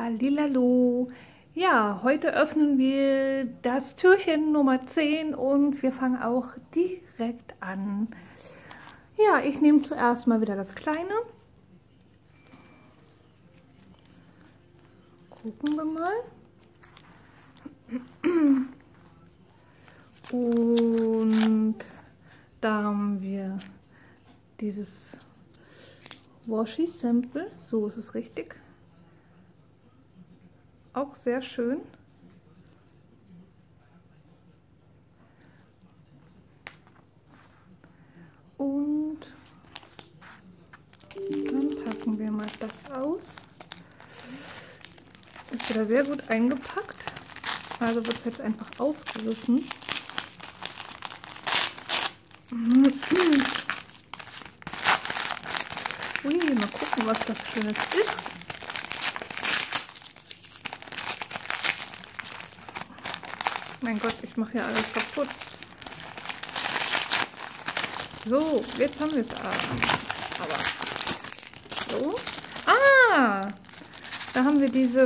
Hallihallo. Ja, heute öffnen wir das Türchen Nummer 10 und wir fangen auch direkt an. Ja, ich nehme zuerst mal wieder das Kleine. Gucken wir mal. Und da haben wir dieses Washi Sample, so ist es richtig. Auch sehr schön. Und dann packen wir mal das aus. Ist wieder sehr gut eingepackt. Also wird es jetzt einfach aufgerissen. Ui, mal gucken, was das Schönes ist. Mein Gott, ich mache ja alles kaputt. So, jetzt haben wir es aber. So. Ah! Da haben wir diese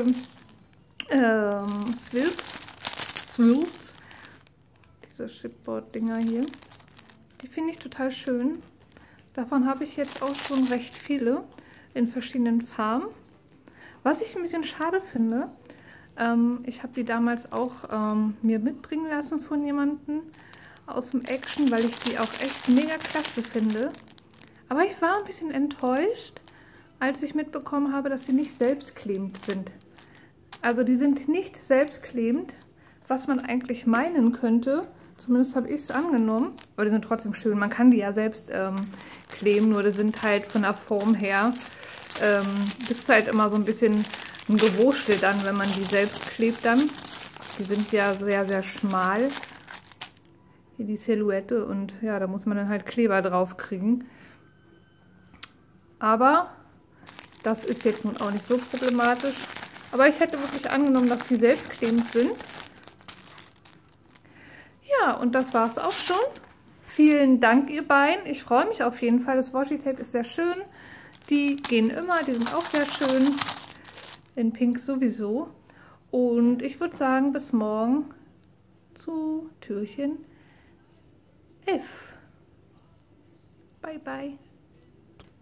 Swills. Diese Chipboard-Dinger hier. Die finde ich total schön. Davon habe ich jetzt auch schon recht viele in verschiedenen Farben. Was ich ein bisschen schade finde, ich habe die damals auch mir mitbringen lassen von jemandem aus dem Action, weil ich die auch echt mega klasse finde. Aber ich war ein bisschen enttäuscht, als ich mitbekommen habe, dass sie nicht selbstklebend sind. Also die sind nicht selbstklebend, was man eigentlich meinen könnte. Zumindest habe ich es angenommen. Aber die sind trotzdem schön. Man kann die ja selbst kleben, nur die sind halt von der Form her, ist halt immer so ein bisschen ein Gewurschtel dann, wenn man die selbst klebt dann. Die sind ja sehr, sehr schmal. Hier die Silhouette und ja, da muss man dann halt Kleber drauf kriegen. Aber das ist jetzt nun auch nicht so problematisch. Aber ich hätte wirklich angenommen, dass die selbstklebend sind. Ja, und das war es auch schon. Vielen Dank, ihr beiden. Ich freue mich auf jeden Fall. Das Washi Tape ist sehr schön. Die gehen immer, die sind auch sehr schön. In Pink sowieso. Und ich würde sagen, bis morgen zu Türchen 11. Bye, bye.